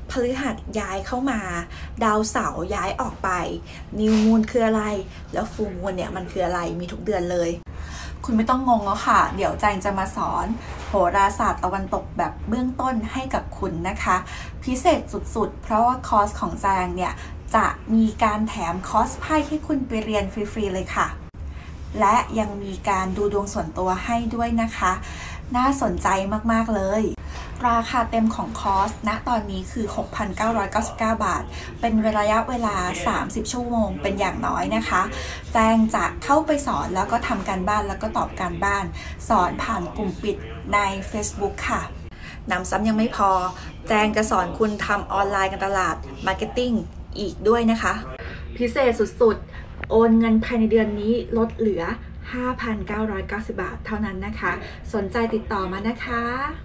พฤหัสย้ายเข้ามาดาวเสาร์ย้ายออกไปนิวมูนคืออะไรแล้วฟูลมูนเนี่ยมันคืออะไรมีทุกเดือนเลยคุณไม่ต้องงงแล้วค่ะเดี๋ยวแจงจะมาสอนโหราศาสตร์ตะวันตกแบบเบื้องต้นให้กับคุณนะคะพิเศษสุดๆเพราะว่าคอร์สของแจงเนี่ยจะมีการแถมคอร์สไพ่ให้คุณไปเรียนฟรีๆเลยค่ะและยังมีการดูดวงส่วนตัวให้ด้วยนะคะน่าสนใจมากๆเลยราคาเต็มของคอร์สณตอนนี้คือ 6,999 บาทเป็นระยะเวลา30ชั่วโมงเป็นอย่างน้อยนะคะแจงจะเข้าไปสอนแล้วก็ทำการบ้านแล้วก็ตอบการบ้านสอนผ่านกลุ่มปิดใน Facebook ค่ะนำซ้ำยังไม่พอแจงจะสอนคุณทำออนไลน์การตลาดมาร์เก็ตติ้งอีกด้วยนะคะพิเศษสุดๆโอนเงินภายในเดือนนี้ลดเหลือ 5,990 บาทเท่านั้นนะคะสนใจติดต่อมานะคะ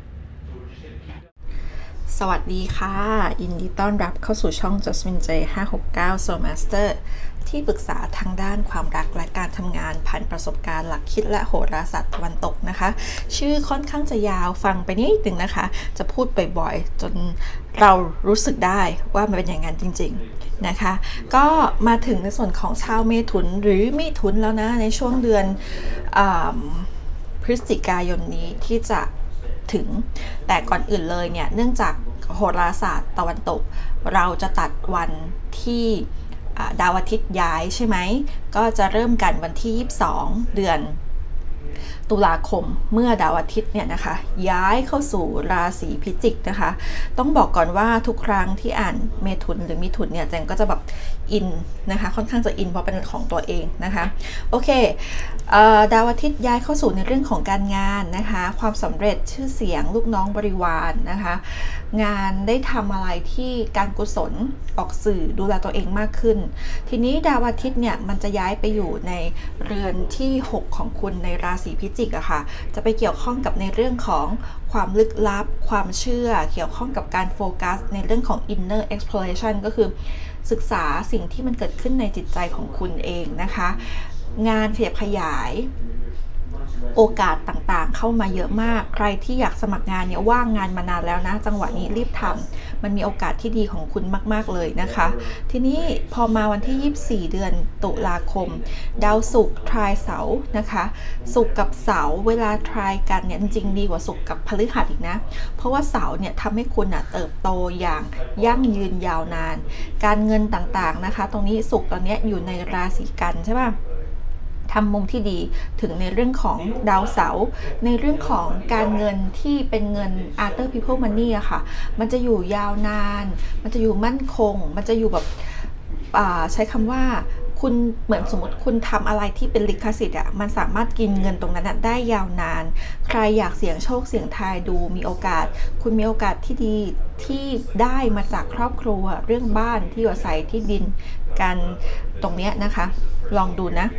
สวัสดีค่ะยินดีต้อนรับเข้าสู่ช่อง Jasmine J 569 Soul Master ที่ปรึกษาทางด้านความรักและการทำงานผ่านประสบการณ์หลักคิดและโหราศาสตร์ตะวันตกนะคะชื่อค่อนข้างจะยาวฟังไปนิดนึงนะคะจะพูดบ่อยๆจนเรารู้สึกได้ว่ามันเป็นอย่างนั้นจริงๆนะคะก็มาถึงในส่วนของชาวเมถุนหรือมิถุนแล้วนะในช่วงเดือนพฤศจิกายนนี้ที่จะถึงแต่ก่อนอื่นเลยเนี่ยเนื่องจากโหราศาสตร์ตะวันตกเราจะตัดวันที่ดาวอาทิตย์ย้ายใช่ไหมก็จะเริ่มกันวันที่22เดือนตุลาคมเมื่อดาวอาทิตย์เนี่ยนะคะย้ายเข้าสู่ราศีพิจิกนะคะต้องบอกก่อนว่าทุกครั้งที่อ่านเมถุนหรือมิถุนเนี่ยแจงก็จะแบบอินนะคะค่อนข้างจะอินเพราะเป็นของตัวเองนะคะโอเคดาวอาทิตย์ย้ายเข้าสู่ในเรื่องของการงานนะคะความสำเร็จชื่อเสียงลูกน้องบริวารนะคะงานได้ทำอะไรที่การกุศลออกสื่อดูแลตัวเองมากขึ้นทีนี้ดาวอาทิตย์เนี่ยมันจะย้ายไปอยู่ในเรือนที่6ของคุณในราศีพิจิกอะค่ะจะไปเกี่ยวข้องกับในเรื่องของความลึกลับความเชื่อเกี่ยวข้องกับการโฟกัสในเรื่องของ inner exploration ก็คือศึกษาสิ่งที่มันเกิดขึ้นในจิตใจของคุณเองนะคะงานขยับขยายโอกาสต่างๆเข้ามาเยอะมากใครที่อยากสมัครงานเนี่ยว่างงานมานานแล้วนะจังหวะนี้รีบทำมันมีโอกาสที่ดีของคุณมากๆเลยนะคะทีนี้พอมาวันที่24เดือนตุลาคมดาวศุกร์ทรายเสาร์นะคะศุกร์กับเสาร์เวลาทรายกันเนี่ยจริงๆดีกว่าศุกร์กับพฤหัสอีกนะเพราะว่าเสาร์เนี่ยทำให้คุณเติบโตอย่างยั่งยืนยาวนานการเงินต่างๆนะคะตรงนี้ศุกร์ตอนนี้อยู่ในราศีกันใช่ป่ะทำมุมที่ดีถึงในเรื่องของดาวเสาร์ในเรื่องของการเงินที่เป็นเงิน Other People Money อะค่ะมันจะอยู่ยาวนานมันจะอยู่มั่นคงมันจะอยู่แบบใช้คำว่าคุณเหมือนสมมติคุณทำอะไรที่เป็นลิขสิทธิ์มันสามารถกินเงินตรงนั้นได้ยาวนานใครอยากเสี่ยงโชคเสี่ยงทายดูมีโอกาสคุณมีโอกาสที่ดีที่ได้มาจากครอบครัวเรื่องบ้านที่อยู่อาศัยที่ดินกันตรงนี้นะคะลองดูนะ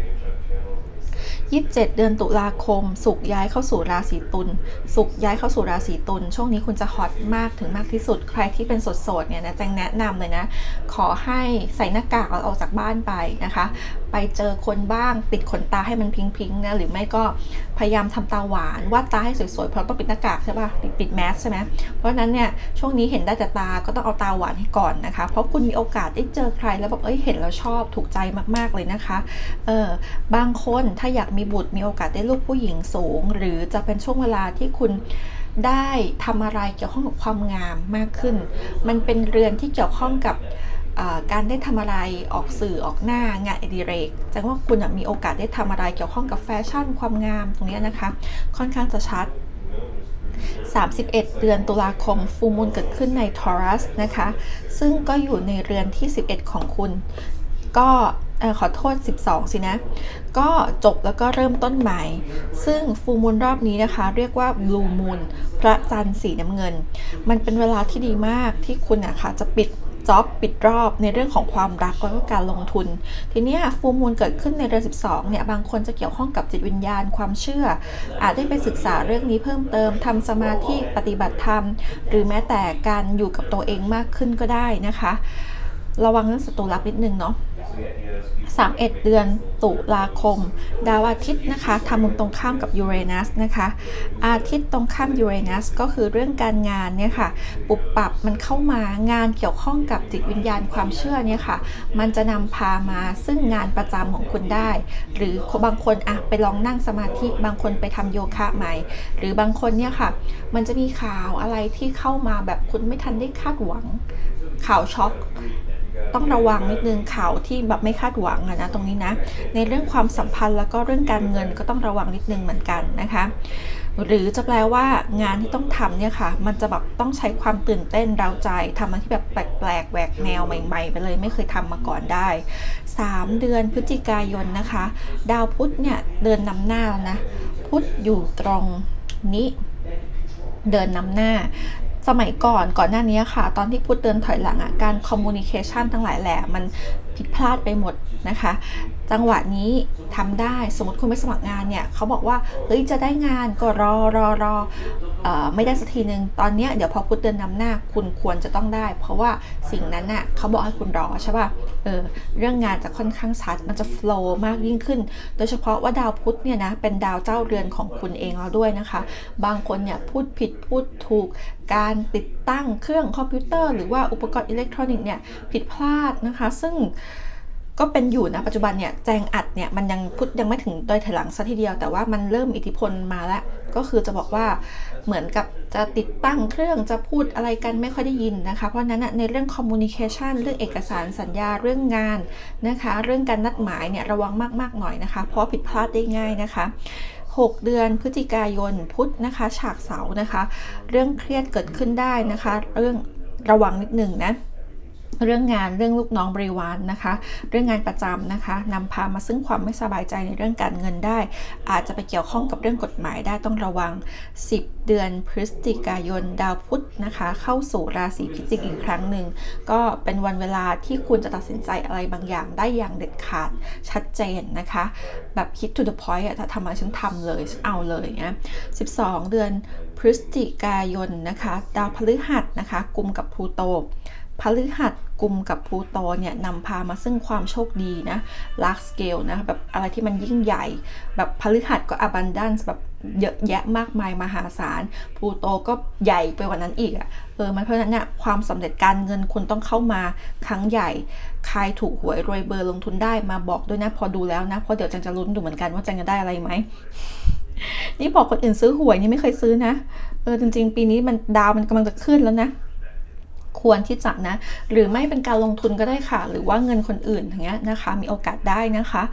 27เดือนตุลาคมศุกร์ย้ายเข้าสู่ราศีตุลศุกร์ย้ายเข้าสู่ราศีตุลช่วงนี้คุณจะฮอตมากถึงมากที่สุดใครที่เป็นโสดๆเนี่ยนะแจงแนะนำเลยนะขอให้ใส่หน้ากากออกจากบ้านไปนะคะไปเจอคนบ้างปิดขนตาให้มันพิงๆนะหรือไม่ก็พยายามทำตาหวานวาดตาให้สวยๆเพราะต้องปิดหน้ากากใช่ป่ะปิดแมสใช่ไหมเพราะนั้นเนี่ยช่วงนี้เห็นได้แต่ตาก็ต้องเอาตาหวานให้ก่อนนะคะเพราะคุณมีโอกาสได้เจอใครแล้วแบบเห็นแล้วชอบถูกใจมากๆเลยนะคะบางคนถ้าอยากมีบุตรมีโอกาสได้ลูกผู้หญิงสูงหรือจะเป็นช่วงเวลาที่คุณได้ทำอะไรเกี่ยวข้องกับความงามมากขึ้นมันเป็นเรือนที่เกี่ยวข้องกับการได้ทำอะไรออกสื่อออกหน้างานอดิเรกแสดงว่าคุณมีโอกาสได้ทำอะไรเกี่ยวข้องกับแฟชั่นความงามตรงนี้นะคะค่อนข้างจะชัด31เดือนตุลาคมฟูลมูนเกิดขึ้นในทอรัสนะคะซึ่งก็อยู่ในเรือนที่11ของคุณก็ขอโทษ12สินะก็จบแล้วก็เริ่มต้นใหม่ซึ่งฟูลมูนรอบนี้นะคะเรียกว่าบลูมูนพระจันทร์สีน้ำเงินมันเป็นเวลาที่ดีมากที่คุณจะปิดจ็อบปิดรอบในเรื่องของความรักแล้วก็การลงทุนทีนี้ฟูลมูนเกิดขึ้นในเดือน12เนี่ยบางคนจะเกี่ยวข้องกับจิตวิญญาณความเชื่ออาจได้ไปศึกษาเรื่องนี้เพิ่มเติมทำสมาธิปฏิบัติธรรมหรือแม้แต่การอยู่กับตัวเองมากขึ้นก็ได้นะคะระวังเรื่องศัตรูลับนิดนึงเนาะ 31 เดือนตุลาคมดาวอาทิตย์นะคะทำมุมตรงข้ามกับยูเรนัสนะคะอาทิตย์ตรงข้ามยูเรนัสก็คือเรื่องการงานเนี่ยค่ะปุบปับมันเข้ามางานเกี่ยวข้องกับจิตวิญญาณความเชื่อเนี่ยค่ะมันจะนำพามาซึ่งงานประจำของคุณได้หรือบางคนไปลองนั่งสมาธิบางคนไปทำโยคะใหม่หรือบางคนเนี่ยค่ะมันจะมีข่าวอะไรที่เข้ามาแบบคุณไม่ทันได้คาดหวังข่าวช็อกต้องระวังนิดนึงข่าวที่แบบไม่คาดหวังนะตรงนี้นะในเรื่องความสัมพันธ์แล้วก็เรื่องการเงินก็ต้องระวังนิดนึงเหมือนกันนะคะหรือจะแปลว่างานที่ต้องทำเนี่ยค่ะมันจะแบบต้องใช้ความตื่นเต้นเร้าใจทำอะไรที่แบบแปลกๆแหวกแนวใหม่ๆไปเลยไม่เคยทำมาก่อนได้3 เดือนพฤศจิกายนนะคะดาวพุธเนี่ยเดินนำหน้าแล้วนะพุธอยู่ตรงนี้เดินนำหน้าสมัยก่อนหน้านี้ค่ะตอนที่พุธเดินถอยหลังการคอมมูนิเคชันทั้งหลายแหละมันผิดพลาดไปหมดนะคะจังหวะนี้ทำได้สมมติคุณไปสมัครงานเนี่ยเขาบอกว่าเฮ้ยจะได้งานก็รอไม่ได้สักทีนึงตอนนี้เดี๋ยวพอพุธเดินนำหน้าคุณควรจะต้องได้เพราะว่าสิ่งนั้นน่ะเขาบอกให้คุณรอใช่ป่ะเรื่องงานจะค่อนข้างชัดมันจะโฟลว์มากยิ่งขึ้นโดยเฉพาะว่าดาวพุธเนี่ยนะเป็นดาวเจ้าเรือนของคุณเองแล้วด้วยนะคะบางคนเนี่ยพูดผิดพูดถูกการติดตั้งเครื่องคอมพิวเตอร์หรือว่าอุปกรณ์อิเล็กทรอนิกส์เนี่ยผิดพลาดนะคะซึ่งก็เป็นอยู่นะปัจจุบันเนี่ยแจงอัดเนี่ยมันยังพุทธยังไม่ถึงโดยถอยหลังซะทีเดียวแต่ว่ามันเริ่มอิทธิพลมาแล้วก็คือจะบอกว่าเหมือนกับจะติดตั้งเครื่องจะพูดอะไรกันไม่ค่อยได้ยินนะคะเพราะนั้นในเรื่องคอมมูนิเคชันเรื่องเอกสารสัญญาเรื่องงานนะคะเรื่องการนัดหมายเนี่ยระวังมากๆหน่อยนะคะเพราะผิดพลาดได้ง่ายนะคะ6 เดือนพฤศจิกายนพุธนะคะฉากเสาร์นะคะเรื่องเครียดเกิดขึ้นได้นะคะเรื่องระวังนิดหนึ่งนะเรื่องงานเรื่องลูกน้องบริวารนะคะเรื่องงานประจำนะคะนำพามาซึ่งความไม่สบายใจในเรื่องการเงินได้อาจจะไปเกี่ยวข้องกับเรื่องกฎหมายได้ต้องระวัง10 เดือนพฤศจิกายนดาวพุธนะคะเข้าสู่ราศีพิจิกอีกครั้งหนึ่งก็เป็นวันเวลาที่คุณจะตัดสินใจอะไรบางอย่างได้อย่างเด็ดขาดชัดเจนนะคะแบบ hit to the point ถ้าทำอะไรฉันทำเลยเอาเลยนะ12 เดือนพฤศจิกายนนะคะดาวพฤหัสนะคะกุมกับพลูโตพฤหัสกุมกับพลูโตเนี่ยนำพามาซึ่งความโชคดีนะ large scale นะแบบอะไรที่มันยิ่งใหญ่แบบพฤหัสก็ abundance แบบเยอะแยะมากมายมหาศาลพลูโตก็ใหญ่ไปกว่านั้นอีกมันเพราะฉะนั้นเนี่ยความสำเร็จการเงินคุณต้องเข้ามาครั้งใหญ่ใครถูกหวยรวยเบอร์ลงทุนได้มาบอกด้วยนะพอดูแล้วนะเพราะเดี๋ยวจังจะลุ้นดูเหมือนกันว่าจังจะได้อะไรไหมนี่บอกคนอื่นซื้อหวยนี่ไม่เคยซื้อนะจริงๆปีนี้มันดาวมันกำลังจะขึ้นแล้วนะควรที่จะนะหรือไม่เป็นการลงทุนก็ได้ค่ะหรือว่าเงินคนอื่นอย่างเงี้ยนะคะมีโอกาสได้นะคะ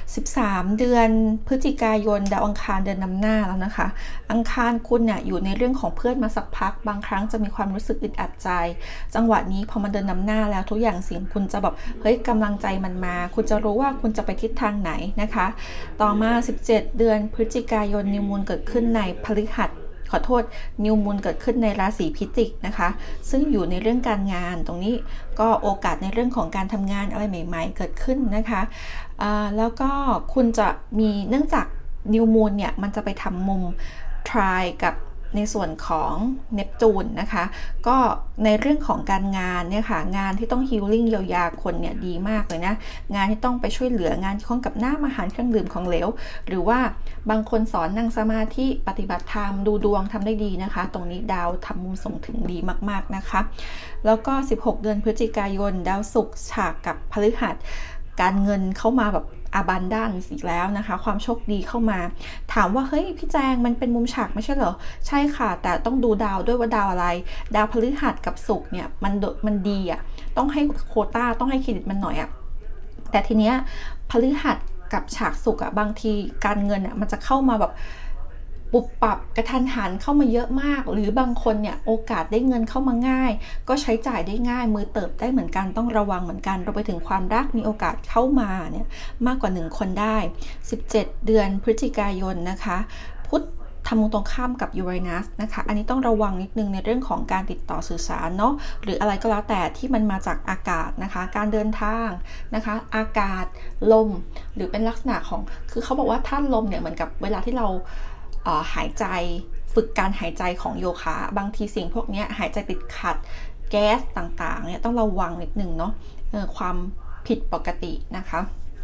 13 เดือนพฤศจิกายนดาวอังคารเดินนำหน้าแล้วนะคะอังคารคุณเนี่ยอยู่ในเรื่องของเพื่อนมาสักพักบางครั้งจะมีความรู้สึกอึดอัดใจจังหวะนี้พอมันเดินนำหน้าแล้วทุกอย่างสิ่งคุณจะแบบเฮ้ยกำลังใจมันมาคุณจะรู้ว่าคุณจะไปทิศทางไหนนะคะต่อมา17 เดือนพฤศจิกายนนิวมูนเกิดขึ้นในพฤหัสขอโทษนิวมูนเกิดขึ้นในราศีพิจิกนะคะซึ่งอยู่ในเรื่องการงานตรงนี้ก็โอกาสในเรื่องของการทำงานอะไรใหม่ๆเกิดขึ้นนะคะแล้วก็คุณจะมีเนื่องจากนิวมูนเนี่ยมันจะไปทำมุมทรายกับในส่วนของเนปจูนนะคะก็ในเรื่องของการงานเนี่ยค่ะงานที่ต้องฮีลลิ่งเยียวยาคนเนี่ยดีมากเลยนะงานที่ต้องไปช่วยเหลืองานที่ข้องกับน้ำอาหารเครื่องดื่มของเหลวหรือว่าบางคนสอนนั่งสมาธิปฏิบัติธรรมดูดวงทำได้ดีนะคะตรงนี้ดาวทำมุมส่งถึงดีมากๆนะคะแล้วก็16 เดือนพฤศจิกายนดาวศุกร์ฉากกับพฤหัสการเงินเข้ามาแบบabundance อีกแล้วนะคะความโชคดีเข้ามาถามว่าเฮ้ยพี่แจงมันเป็นมุมฉากไม่ใช่เหรอใช่ค่ะแต่ต้องดูดาวด้วยว่าดาวอะไรดาวพฤหัสกับศุกร์เนี่ยมันดีต้องให้โควต้าต้องให้เครดิตมันหน่อยแต่ทีเนี้ยพฤหัสกับฉากศุกร์บางทีการเงินมันจะเข้ามาแบบปุบปับกระทันหันเข้ามาเยอะมากหรือบางคนเนี่ยโอกาสได้เงินเข้ามาง่ายก็ใช้จ่ายได้ง่ายมือเติบได้เหมือนกันต้องระวังเหมือนกันรวมไปถึงความรักมีโอกาสเข้ามาเนี่ยมากกว่า1คนได้17 เดือนพฤศจิกายนนะคะพุธทำมุมตรงข้ามกับยูเรนัสนะคะอันนี้ต้องระวังนิดนึงในเรื่องของการติดต่อสื่อสารเนาะหรืออะไรก็แล้วแต่ที่มันมาจากอากาศนะคะการเดินทางนะคะอากาศลมหรือเป็นลักษณะของคือเขาบอกว่าท่านลมเนี่ยเหมือนกับเวลาที่เราหายใจฝึกการหายใจของโยคะบางทีสิ่งพวกนี้หายใจติดขัดแก๊สต่างๆเนี่ยต้องระวังนิดนึงเนาะความผิดปกตินะคะ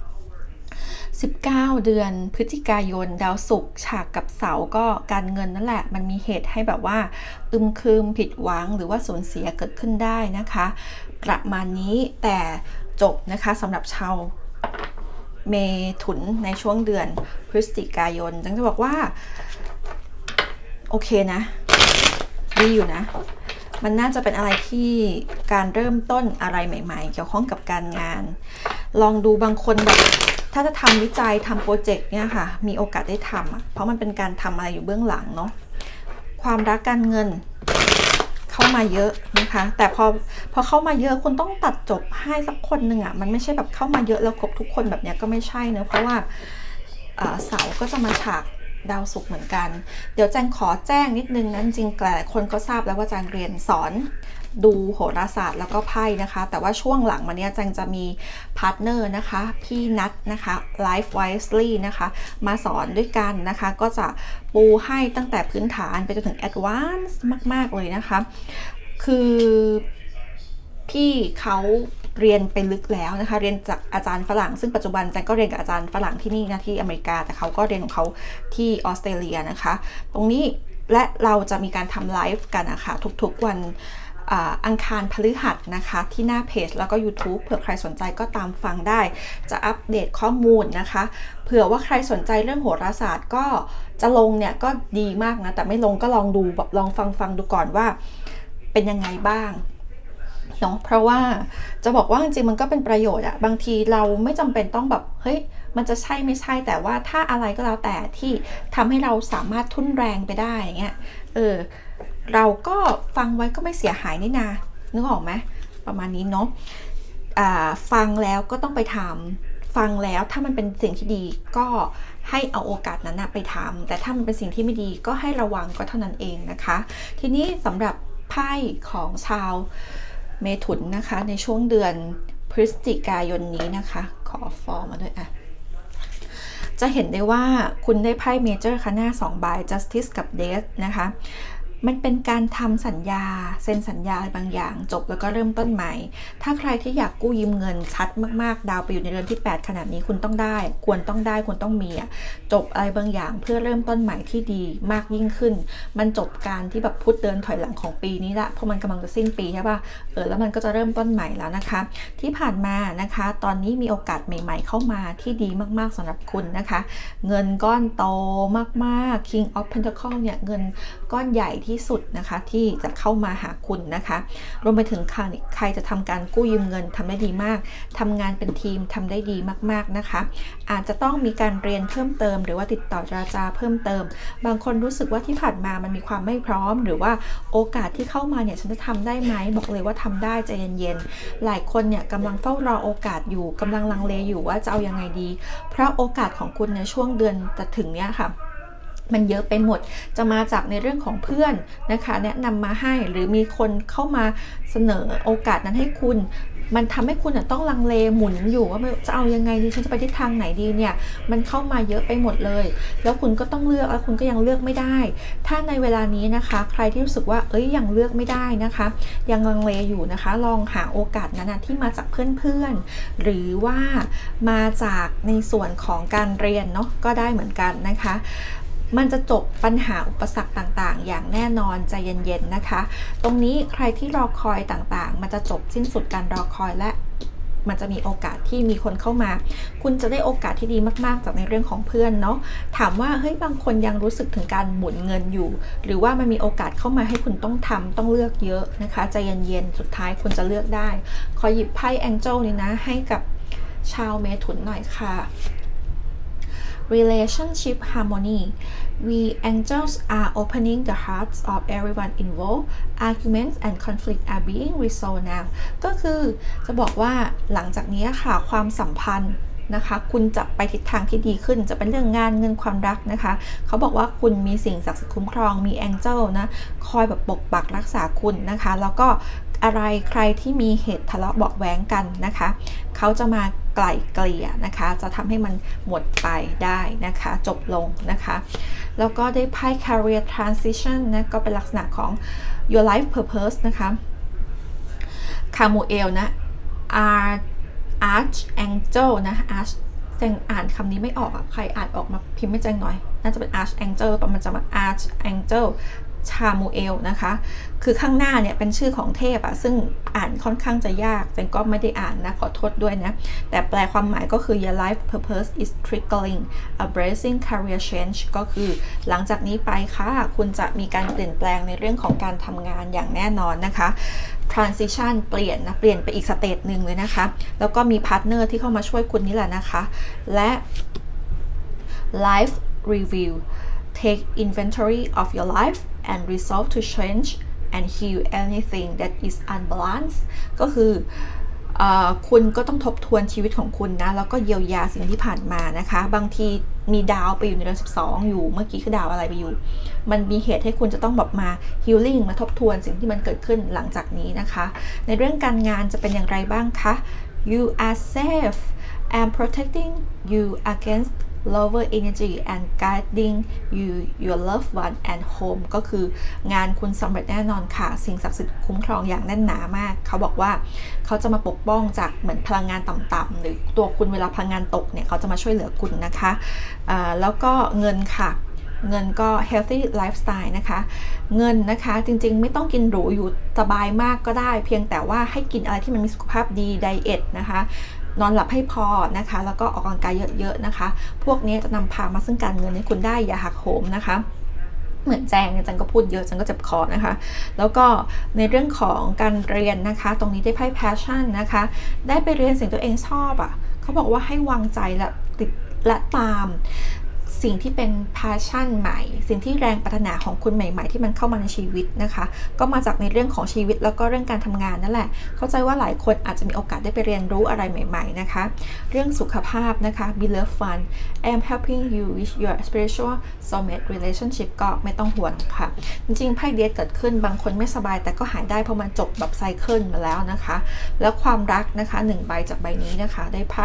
19 เดือนพฤศจิกายนดาวศุกร์ฉากกับเสาร์ก็การเงินนั่นแหละมันมีเหตุให้แบบว่าอึมครึมผิดหวังหรือว่าสูญเสียเกิดขึ้นได้นะคะประมาณนี้แต่จบนะคะสำหรับชาวเมถุนในช่วงเดือนพฤศจิกายนจังจะบอกว่าโอเคนะดีอยู่นะมันน่าจะเป็นอะไรที่การเริ่มต้นอะไรใหม่ๆเกี่ยวข้องกับการงานลองดูบางคนแบบถ้าจะทำวิจัยทำโปรเจกต์เนี่ยค่ะมีโอกาสได้ทำเพราะมันเป็นการทำอะไรอยู่เบื้องหลังเนาะความรักการเงินเข้ามาเยอะนะคะแต่พอเข้ามาเยอะคุณต้องตัดจบให้สักคนหนึ่งมันไม่ใช่แบบเข้ามาเยอะแล้วครบทุกคนแบบนี้ก็ไม่ใช่เนอะเพราะว่าเสาก็จะมาฉากดาวศุกร์เหมือนกันเดี๋ยวแจงขอแจ้งนิดนึงนั้นจริงหลายคนก็ทราบแล้วว่าแจงเรียนสอนดูโหราศาสตร์แล้วก็ไพ่นะคะแต่ว่าช่วงหลังมาเนี้ยแจงจะมีพาร์ทเนอร์นะคะพี่นัทนะคะ Life Wisely นะคะมาสอนด้วยกันนะคะก็จะปูให้ตั้งแต่พื้นฐานไปจนถึง Advanced มากๆเลยนะคะคือพี่เขาเรียนไปลึกแล้วนะคะเรียนจากอาจารย์ฝรั่งซึ่งปัจจุบันแจงก็เรียนกับอาจารย์ฝรั่งที่นี่นะที่อเมริกาแต่เขาก็เรียนของเขาที่ออสเตรเลียนะคะตรงนี้และเราจะมีการทำไลฟ์กันนะคะทุกๆวันอังคารพฤหัสนะคะที่หน้าเพจแล้วก็ YouTube เผื่อใครสนใจก็ตามฟังได้จะอัปเดตข้อมูลนะคะเผื่อว่าใครสนใจเรื่องโหราศาสตร์ก็จะลงเนี่ยก็ดีมากนะแต่ไม่ลงก็ลองดูแบบลองฟังดูก่อนว่าเป็นยังไงบ้างเนาะเพราะว่าจะบอกว่าจริงๆมันก็เป็นประโยชน์บางทีเราไม่จำเป็นต้องแบบเฮ้ยมันจะใช่ไม่ใช่แต่ว่าถ้าอะไรก็แล้วแต่ที่ทำให้เราสามารถทุ่นแรงไปได้อย่างเงี้ยเราก็ฟังไว้ก็ไม่เสียหายนี่นานึกออกไหมประมาณนี้เนาะฟังแล้วก็ต้องไปทำฟังแล้วถ้ามันเป็นสิ่งที่ดีก็ให้เอาโอกาสนั้นไปทำแต่ถ้ามันเป็นสิ่งที่ไม่ดีก็ให้ระวังก็เท่านั้นเองนะคะทีนี้สำหรับไพ่ของชาวเมถุนนะคะในช่วงเดือนพฤศจิกายนนี้นะคะขอฟอร์มมาด้วยจะเห็นได้ว่าคุณได้ไพ่เมเจอร์ค่ะหน้า2 ใบ Justice กับ Death นะคะมันเป็นการทำสัญญาเซ็นสัญญาอะไรบางอย่างจบแล้วก็เริ่มต้นใหม่ถ้าใครที่อยากกู้ยืมเงินชัดมากๆดาวไปอยู่ในเรือนที่8ขนาดนี้คุณต้องได้ควรต้องมีจบอะไรบางอย่างเพื่อเริ่มต้นใหม่ที่ดีมากยิ่งขึ้นมันจบการที่แบบพุทธเดินถอยหลังของปีนี้ละเพราะมันกำลังจะสิ้นปีใช่ป่ะแล้วมันก็จะเริ่มต้นใหม่แล้วนะคะที่ผ่านมานะคะตอนนี้มีโอกาสใหม่ๆเข้ามาที่ดีมากๆสำหรับคุณนะคะเงินก้อนโตมากๆ King of Pentacle เนี่ยเงินก้อนใหญ่ที่สุดนะคะที่จะเข้ามาหาคุณนะคะรวมไปถึงใครจะทำการกู้ยืมเงินทำได้ดีมากทำงานเป็นทีมทำได้ดีมากๆนะคะอาจจะต้องมีการเรียนเพิ่มเติมหรือว่าติดต่อเจรจาเพิ่มเติมบางคนรู้สึกว่าที่ผ่านมามันมีความไม่พร้อมหรือว่าโอกาสที่เข้ามาเนี่ยฉันจะทำได้ไหมบอกเลยว่าทำได้ใจเย็นๆหลายคนเนี่ยกำลังเฝ้ารอโอกาสอยู่กำลังลังเลอยู่ว่าจะเอายังไงดีเพราะโอกาสของคุณในช่วงเดือนจะถึงเนี้ยค่ะมันเยอะไปหมดจะมาจากในเรื่องของเพื่อนนะคะแนะนำมาให้หรือมีคนเข้ามาเสนอโอกาสนั้นให้คุณมันทำให้คุณต้องลังเลหมุนอยู่ว่าจะเอายังไงดีฉันจะไปทิศทางไหนดีเนี่ยมันเข้ามาเยอะไปหมดเลยแล้วคุณก็ต้องเลือกแล้วคุณก็ยังเลือกไม่ได้ถ้าในเวลานี้นะคะใครที่รู้สึกว่ายังเลือกไม่ได้นะคะยังลังเลอยู่นะคะลองหาโอกาสนั้นที่มาจากเพื่อนๆหรือว่ามาจากในส่วนของการเรียนเนาะก็ได้เหมือนกันนะคะมันจะจบปัญหาอุปสรรคต่างๆอย่างแน่นอนใจเย็นๆนะคะตรงนี้ใครที่รอคอยต่างๆมันจะจบสิ้นสุดการรอคอยและมันจะมีโอกาสที่มีคนเข้ามาคุณจะได้โอกาสที่ดีมากๆจากในเรื่องของเพื่อนเนาะถามว่าเฮ้ยบางคนยังรู้สึกถึงการหมุนเงินอยู่หรือว่ามันมีโอกาสเข้ามาให้คุณต้องเลือกเยอะนะคะใจเย็นๆสุดท้ายคุณจะเลือกได้ขอหยิบไพ่แองเจิลนี่นะให้กับชาวเมถุนหน่อยค่ะRelationship harmony. We angels are opening the hearts of everyone involved. Arguments and conflict are being resolved now. ก็คือจะบอกว่าหลังจากนี้ค่ะความสัมพันธ์นะคะคุณจะไปทิศทางที่ดีขึ้นจะเป็นเรื่องงานเงินความรักนะคะเขาบอกว่าคุณมีสิ่งศักดิ์สิทธิ์คุ้มครองมีแองเจิลนะคอยแบบปกปักรักษาคุณนะคะแล้วก็อะไรใครที่มีเหตุทะเลาะเบาะแว้งกันนะคะเขาจะมาไกล่เกลี่ยนะคะจะทำให้มันหมดไปได้นะคะจบลงนะคะแล้วก็ได้ไพ่ career transition นะก็เป็นลักษณะของ your life purpose นะคะคามูเอลนะ archangel นะ arch แจงอ่านคำนี้ไม่ออกใครอ่านออกมาพิมพ์ไม่แจงหน่อยน่าจะเป็น archangel ประมาณจะมา archangel ชามูเอลนะคะคือข้างหน้าเนี่ยเป็นชื่อของเทพซึ่งอ่านค่อนข้างจะยากเจนก็ไม่ได้อ่านนะขอโทษด้วยนะแต่แปลความหมายก็คือ your life purpose is triggering a blessing career change ก็คือหลังจากนี้ไปค่ะคุณจะมีการเปลี่ยนแปลงในเรื่องของการทำงานอย่างแน่นอนนะคะ transition เปลี่ยนไปอีกสเตจหนึ่งเลยนะคะแล้วก็มีพาร์ทเนอร์ที่เข้ามาช่วยคุณนี่แหละนะคะและ life review take inventory of your life and resolve to change and heal anything that is unbalanced ก็คือคุณก็ต้องทบทวนชีวิตของคุณนะแล้วก็เยียวยาสิ่งที่ผ่านมานะคะบางทีมีดาวไปอยู่ในเดือน12อยู่เมื่อกี้คือดาวอะไรไปอยู่มันมีเหตุให้คุณจะต้องแบบมา healing มาทบทวนสิ่งที่มันเกิดขึ้นหลังจากนี้นะคะในเรื่องการงานจะเป็นอย่างไรบ้างคะ you are safe and protecting you against lower energy and guiding you your loved one and home ก็คืองานคุณสำเร็จแน่นอนค่ะสิ่งศักดิ์สิทธิ์คุ้มครองอย่างแน่นหนามากเขาบอกว่าเขาจะมาปกป้องจากเหมือนพลังงานต่ำๆหรือตัวคุณเวลาพลังงานตกเนี่ยเขาจะมาช่วยเหลือคุณนะคะแล้วก็เงินค่ะเงินก็ healthy lifestyle นะคะเงินนะคะจริงๆไม่ต้องกินหรูอยู่สบายมากก็ได้เพียงแต่ว่าให้กินอะไรที่มันมีสุขภาพดีไดเอทนะคะนอนหลับให้พอนะคะแล้วก็ออกกำลังกายเยอะๆนะคะพวกนี้จะนำพามาซึ่งการเงินให้คุณได้อย่าหักโหมนะคะเหมือนแจงก็พูดเยอะแจงก็เจ็บคอนะคะแล้วก็ในเรื่องของการเรียนนะคะตรงนี้ได้ไพ่ passion นะคะได้ไปเรียนสิ่งตัวเองชอบเขาบอกว่าให้วางใจและติดและตามสิ่งที่เป็น passion ใหม่สิ่งที่แรงปรารถนาของคุณใหม่ๆที่มันเข้ามาในชีวิตนะคะก็มาจากในเรื่องของชีวิตแล้วก็เรื่องการทำงานนั่นแหละเข้าใจว่าหลายคนอาจจะมีโอกาสได้ไปเรียนรู้อะไรใหม่ๆนะคะเรื่องสุขภาพนะคะ be love fun I am helping you with your spiritual soulmate relationship ก็ไม่ต้องห่วงค่ะจริงๆไพ่เดทเกิดขึ้นบางคนไม่สบายแต่ก็หายได้เพราะมันจบแบบไซเคิลมาแล้วนะคะแล้วความรักนะคะ1ใบจากใบนี้นะคะได้ไพ่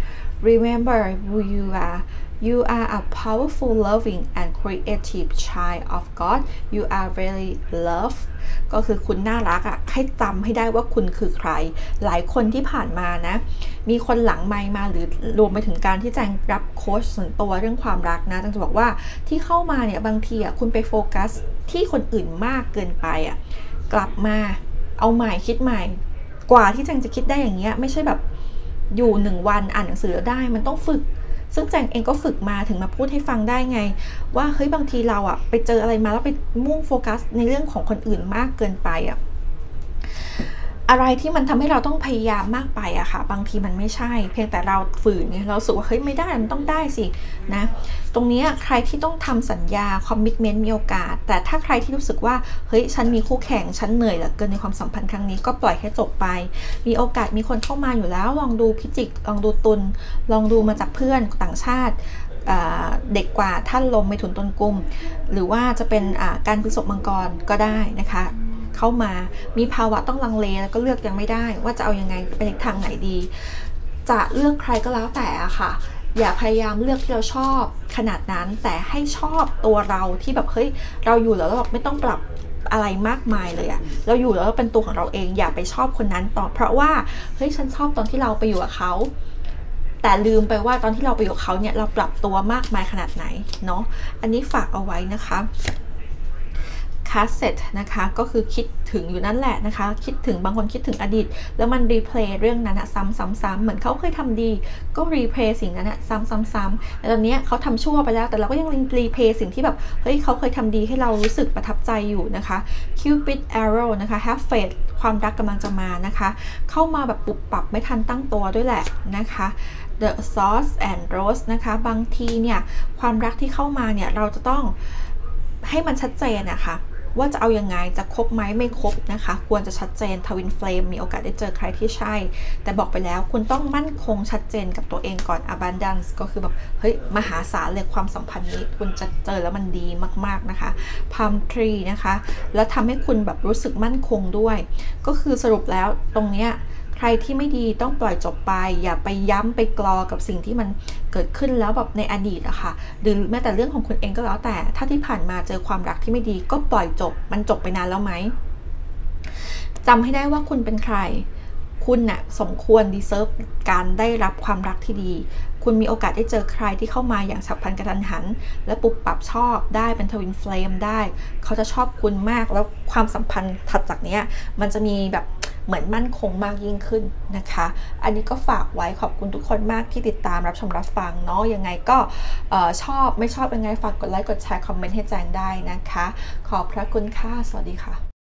remember who you are You are a powerful, loving, and creative child of God. You are very loved. ก็คือคุณน่ารักให้จำให้ได้ว่าคุณคือใครหลายคนที่ผ่านมานะมีคนหลังไมค์มาหรือรวมไปถึงการที่แจงรับโค้ชส่วนตัวเรื่องความรักนะแจงจะบอกว่าที่เข้ามาเนี่ยบางทีคุณไปโฟกัสที่คนอื่นมากเกินไปกลับมาเอาใหม่คิดใหม่กว่าที่แจงจะคิดได้อย่างเงี้ยไม่ใช่แบบอยู่1วันอ่านหนังสือได้มันต้องฝึกซึ่งแจงเองก็ฝึกมาถึงมาพูดให้ฟังได้ไงว่าเฮ้ยบางทีเราไปเจออะไรมาแล้วไปมุ่งโฟกัสในเรื่องของคนอื่นมากเกินไปอะไรที่มันทำให้เราต้องพยายามมากไปค่ะบางทีมันไม่ใช่เพียงแต่เราฝืนไงเราสึกว่าเฮ้ยไม่ได้มันต้องได้สินะตรงนี้ใครที่ต้องทำสัญญาคอมมิตเมนต์มีโอกาสแต่ถ้าใครที่รู้สึกว่าเฮ้ยฉันมีคู่แข่งฉันเหนื่อยเหลือเกินในความสัมพันธ์ครั้งนี้ก็ปล่อยให้จบไปมีโอกาสมีคนเข้ามาอยู่แล้วลองดูพิจิกลองดูตุลลองดูมาจากเพื่อนต่างชาติเด็กกว่าท่านลมเมถุนตุลกุมหรือว่าจะเป็นการพฤษภมังกรก็ได้นะคะเข้ามามีภาวะต้องลังเลแล้วก็เลือกยังไม่ได้ว่าจะเอายังไงไปในทางไหนดีจะเลือกใครก็แล้วแต่ค่ะอย่าพยายามเลือกที่เราชอบขนาดนั้นแต่ให้ชอบตัวเราที่แบบเฮ้ยเราอยู่แล้วเราไม่ต้องปรับอะไรมากมายเลยเราอยู่แล้วเราเป็นตัวของเราเองอย่าไปชอบคนนั้นต่อเพราะว่าเฮ้ยฉันชอบตอนที่เราไปอยู่กับเขาแต่ลืมไปว่าตอนที่เราไปอยู่กับเขาเนี่ยเราปรับตัวมากมายขนาดไหนเนาะอันนี้ฝากเอาไว้นะคะคาสเซ็ตนะคะก็คือคิดถึงอยู่นั่นแหละนะคะคิดถึงบางคนคิดถึงอดีตแล้วมันรีเพลย์เรื่องนั้นซ้ำๆเหมือนเขาเคยทำดีก็รีเพลย์สิ่งนั้นซ้ำๆแต่ตอนนี้เขาทำชั่วไปแล้วแต่เราก็ยังรีเพลย์สิ่งที่แบบเฮ้ยเขาเคยทำดีให้เรารู้สึกประทับใจอยู่นะคะ Cupid Arrow นะคะ Have Faith ความรักกำลังจะมานะคะเข้ามาแบบปุบปับไม่ทันตั้งตัวด้วยแหละนะคะ The Sauce and Rose นะคะบางทีเนี่ยความรักที่เข้ามาเนี่ยเราจะต้องให้มันชัดเจนนะคะว่าจะเอายังไงจะคบไหมไม่คบนะคะควรจะชัดเจนทวินเฟลมมีโอกาสได้เจอใครที่ใช่แต่บอกไปแล้วคุณต้องมั่นคงชัดเจนกับตัวเองก่อน abundance ก็คือแบบเฮ้ยมหาศาลเลยความสัมพันธ์นี้คุณจะเจอแล้วมันดีมากๆนะคะ palm tree นะคะแล้วทำให้คุณแบบรู้สึกมั่นคงด้วยก็คือสรุปแล้วตรงเนี้ยใครที่ไม่ดีต้องปล่อยจบไปอย่าไปย้ำไปกลอกับสิ่งที่มันเกิดขึ้นแล้วแบบในอดีตอะค่ะหรือแม้แต่เรื่องของคุณเองก็แล้วแต่ถ้าที่ผ่านมาเจอความรักที่ไม่ดีก็ปล่อยจบมันจบไปนานแล้วไหมจำให้ได้ว่าคุณเป็นใครคุณน่ะสมควร deserve การได้รับความรักที่ดีคุณมีโอกาสได้เจอใครที่เข้ามาอย่างฉับพลันกระทันหันและปุบปับชอบได้เป็นทวินเฟลมได้เขาจะชอบคุณมากแล้วความสัมพันธ์ถัดจากนี้มันจะมีแบบเหมือนมั่นคงมากยิ่งขึ้นนะคะอันนี้ก็ฝากไว้ขอบคุณทุกคนมากที่ติดตามรับชมรับฟังเนาะยังไงก็ชอบไม่ชอบยังไงฝากกดไลค์กดแชร์คอมเมนต์ให้แจงได้นะคะขอบพระคุณค่ะสวัสดีค่ะ